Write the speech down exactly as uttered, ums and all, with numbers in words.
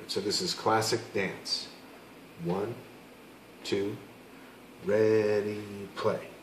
So this is classic dance. One, two, ready, play.